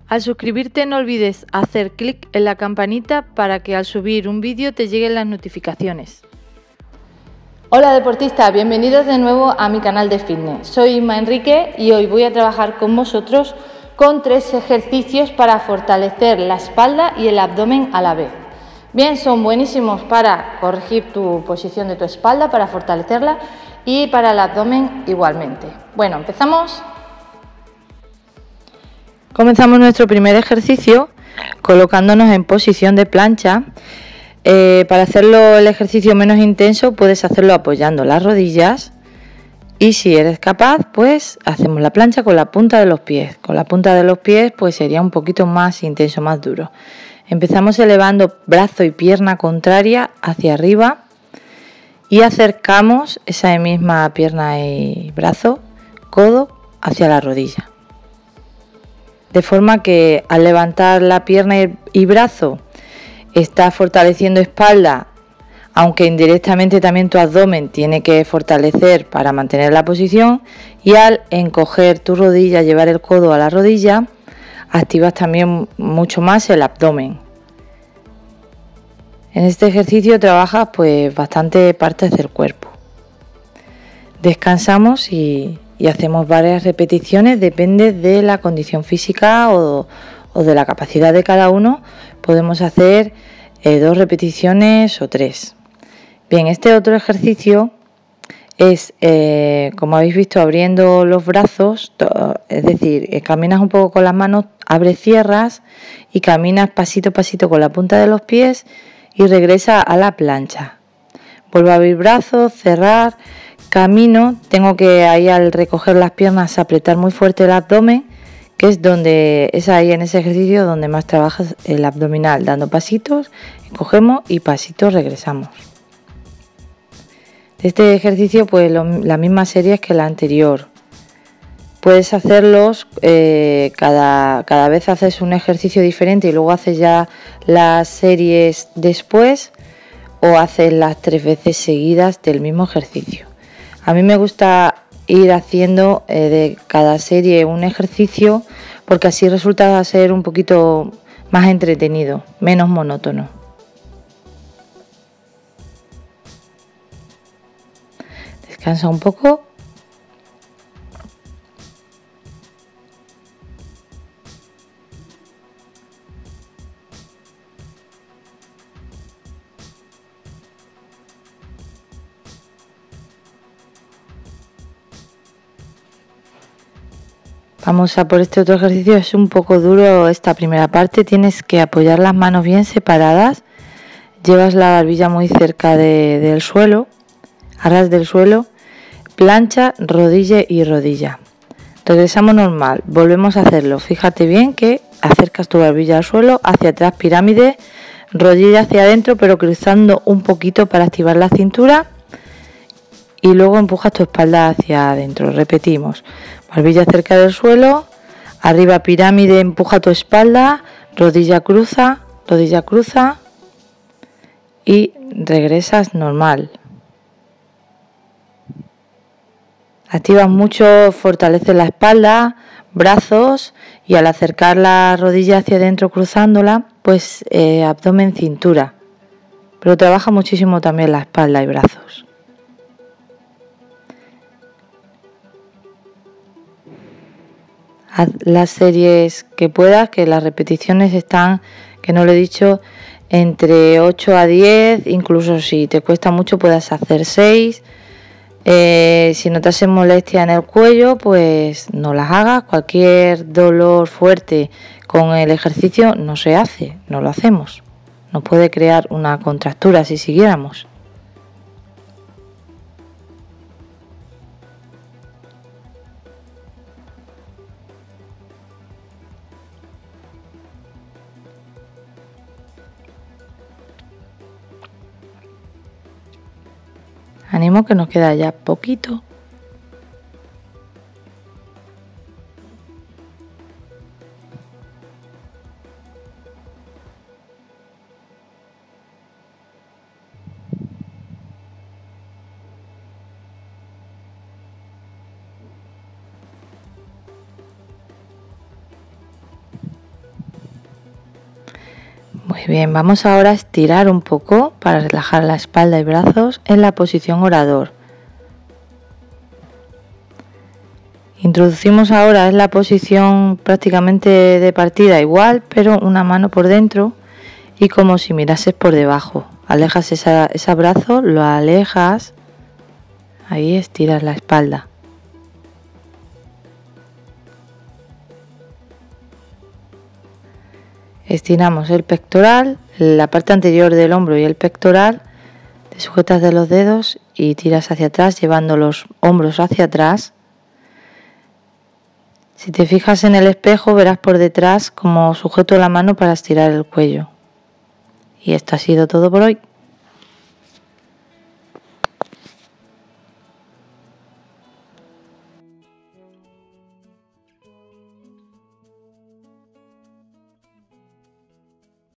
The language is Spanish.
Al suscribirte no olvides hacer clic en la campanita para que al subir un vídeo te lleguen las notificaciones. Hola deportistas, bienvenidos de nuevo a mi canal de fitness. Soy Inma Enrique y hoy voy a trabajar con vosotros con 3 ejercicios para fortalecer la espalda y el abdomen a la vez. Bien, son buenísimos para corregir tu posición de tu espalda, para fortalecerla y para el abdomen igualmente. Bueno, empezamos. Comenzamos nuestro primer ejercicio colocándonos en posición de plancha. Para hacerlo el ejercicio menos intenso puedes hacerlo apoyando las rodillas y si eres capaz pues hacemos la plancha con la punta de los pies. Con la punta de los pies pues sería un poquito más intenso, más duro. Empezamos elevando brazo y pierna contraria hacia arriba y acercamos esa misma pierna y brazo, codo hacia la rodilla. De forma que al levantar la pierna y brazo está fortaleciendo espalda, aunque indirectamente también tu abdomen tiene que fortalecer para mantener la posición, y al encoger tu rodilla, llevar el codo a la rodilla, activas también mucho más el abdomen. En este ejercicio trabajas pues bastante partes del cuerpo. Descansamos y hacemos varias repeticiones, depende de la condición física o de la capacidad de cada uno. Podemos hacer 2 repeticiones o 3. Bien, este otro ejercicio es, como habéis visto, abriendo los brazos, es decir, caminas un poco con las manos, abres, cierras y caminas pasito a pasito con la punta de los pies y regresa a la plancha. Vuelvo a abrir brazos, cerrar, camino, tengo que ahí al recoger las piernas apretar muy fuerte el abdomen, que es ahí en ese ejercicio donde más trabajas el abdominal, dando pasitos, cogemos y pasitos regresamos. Este ejercicio pues la misma serie que la anterior. Puedes hacerlos, cada vez haces un ejercicio diferente y luego haces ya las series después, o haces las 3 veces seguidas del mismo ejercicio. A mí me gusta ir haciendo de cada serie un ejercicio porque así resulta ser un poquito más entretenido, menos monótono. Descansa un poco. Vamos a por este otro ejercicio, es un poco duro esta primera parte, tienes que apoyar las manos bien separadas, llevas la barbilla muy cerca del suelo, a ras del suelo, plancha, rodilla y rodilla. Regresamos normal, volvemos a hacerlo, fíjate bien que acercas tu barbilla al suelo, hacia atrás pirámide, rodilla hacia adentro pero cruzando un poquito para activar la cintura y luego empujas tu espalda hacia adentro, repetimos. Barbilla cerca del suelo, arriba pirámide, empuja tu espalda, rodilla cruza y regresas normal. Activas mucho, fortaleces la espalda, brazos y al acercar la rodilla hacia adentro cruzándola, pues abdomen, cintura. Pero trabaja muchísimo también la espalda y brazos. Haz las series que puedas, que las repeticiones están, que no lo he dicho, entre 8 a 10, incluso si te cuesta mucho puedes hacer 6. Si notas molestia en el cuello, pues no las hagas. Cualquier dolor fuerte con el ejercicio no se hace, no lo hacemos. Nos puede crear una contractura si siguiéramos. Ánimo que nos queda ya poquito. Muy bien, vamos ahora a estirar un poco para relajar la espalda y brazos en la posición orador. Introducimos ahora en la posición prácticamente de partida igual, pero una mano por dentro y como si mirases por debajo. Alejas ese brazo, lo alejas, ahí estiras la espalda. Estiramos el pectoral, la parte anterior del hombro y el pectoral, te sujetas de los dedos y tiras hacia atrás llevando los hombros hacia atrás. Si te fijas en el espejo verás por detrás como sujeto la mano para estirar el cuello. Y esto ha sido todo por hoy.